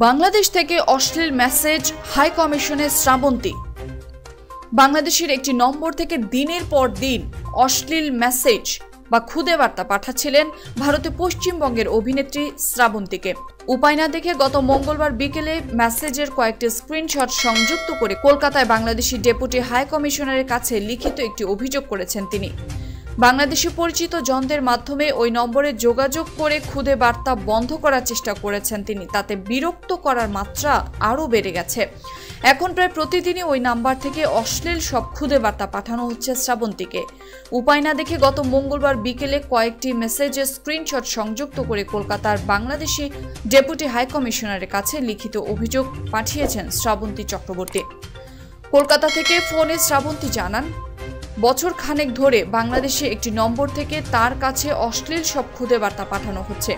বাংলাদেশ থেকে অশ্লীল message high কমিশনে শ্রাবন্তী। বাংলাদেশের একটি নম্বর থেকে দিনের পর দিন অশ্লীল মেসেজ বা খুদে বার্তা পাঠাচ্ছিলেন ভারতে পশ্চিমবঙ্গের অভিনেত্রী শ্রাবন্তীকে। উপায় না দেখে গত মঙ্গলবার বিকেলে মেসেজের কয়েকটি স্ক্রিনশট সংযুক্ত করে কলকাতায় বাংলাদেশি ডেপুটি হাই কমিশনারের কাছে লিখিত একটি অভিযোগ করেছেন তিনি। বাংলাদেশে পরিচিত জনদের মাধ্যমে ওই নম্বরে যোগাযোগ করে খুদে বার্তা বন্ধ করার চেষ্টা করেছেন তিনি। তাতে বিরক্ত করার মাত্রা আরও বেড়ে গেছে। এখন প্রায় প্রতিদিনই ওই নাম্বার থেকে অশ্লীল সব খুদে বার্তা পাঠানো হচ্ছে শ্রাবন্তীকে। উপায় না দেখে গত মঙ্গলবার বিকেলে কয়েকটি মেসেজের স্ক্রিনশট সংযুক্ত করে কলকাতার বাংলাদেশি ডেপুটি হাই কমিশনারের কাছে লিখিত অভিযোগ পাঠিয়েছেন শ্রাবন্তী চক্রবর্তী। কলকাতা থেকে ফোনে শ্রাবন্তী জানান, বছর খানেক ধরে বাংলাদেশে একটি নম্বর থেকে তার কাছে অশ্লীল সব খুদে বার্তা পাঠানো হচ্ছে।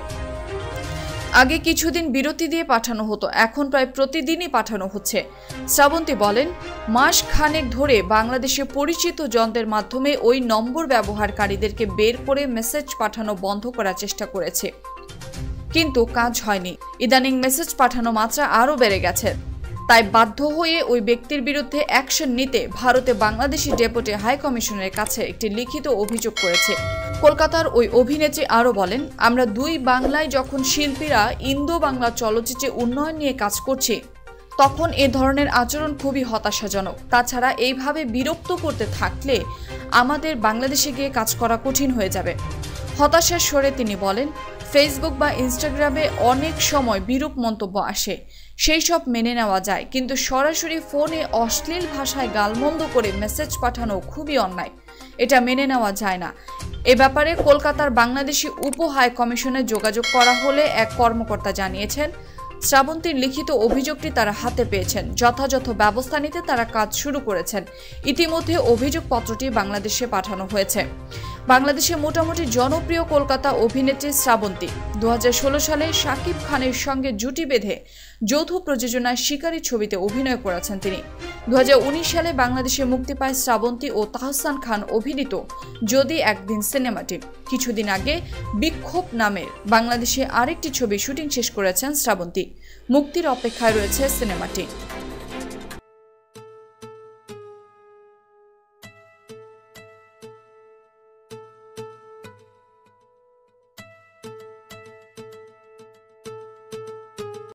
আগে কিছুদিন বিরতি দিয়ে পাঠানো হতো, এখন প্রায় প্রতিদিনই পাঠানো হচ্ছে। শ্রাবন্তী বলেন, মাস খানেক ধরে বাংলাদেশে পরিচিত জনদের মাধ্যমে ওই নম্বর ব্যবহারকারীদেরকে বের করে মেসেজ পাঠানো বন্ধ করার চেষ্টা করেছে, কিন্তু কাজ হয়নি। ইদানিং মেসেজ পাঠানো মাত্রা আরও বেড়ে গেছে। তাই বাধ্য হয়ে ওই ব্যক্তির বিরুদ্ধে অ্যাকশন নিতে ভারতে বাংলাদেশি ডেপুটি হাই কমিশনের কাছে একটি লিখিত অভিযোগ করেছে। কলকাতার ওই অভিনেত্রী আরও বলেন, আমরা দুই বাংলায় যখন শিল্পীরা ইন্দো বাংলা চলচ্চিত্রে উন্নয়ন নিয়ে কাজ করছি, তখন এ ধরনের আচরণ খুবই হতাশাজনক। তাছাড়া এইভাবে বিরক্ত করতে থাকলে আমাদের বাংলাদেশে গিয়ে কাজ করা কঠিন হয়ে যাবে। হতাশার স্বরে তিনি বলেন, ফেসবুক বা ইনস্টাগ্রামে অনেক সময় বিরূপ মন্তব্য আসে, সেই সব মেনে নেওয়া যায়, কিন্তু সরাসরি ফোনে অশ্লীল ভাষায় গালমন্দ করে মেসেজ পাঠানো খুবই অন্যায়। এটা মেনে নেওয়া যায় না। এ ব্যাপারে কলকাতার বাংলাদেশি উপ হাই কমিশনে যোগাযোগ করা হলে এক কর্মকর্তা জানিয়েছেন, শ্রাবন্তীর লিখিত অভিযোগটি তারা হাতে পেয়েছেন, যথাযথ ব্যবস্থা নিতে তারা কাজ শুরু করেছেন। ইতিমধ্যে অভিযোগপত্রটি বাংলাদেশে পাঠানো হয়েছে। বাংলাদেশে মোটামুটি জনপ্রিয় কলকাতা অভিনেত্রী শ্রাবন্তী 2016 সালে শাকিব খানের সঙ্গে জুটি বেঁধে যৌথ প্রযোজনায় শিকারী ছবিতে অভিনয় করেছেন তিনি। 2019 সালে বাংলাদেশে মুক্তি পায় শ্রাবন্তী ও তাহসান খান অভিনীত যদি একদিন সিনেমাটি। কিছুদিন আগে বিক্ষোভ নামের বাংলাদেশে আরেকটি ছবি শুটিং শেষ করেছেন শ্রাবন্তী। মুক্তির অপেক্ষায় রয়েছে সিনেমাটি।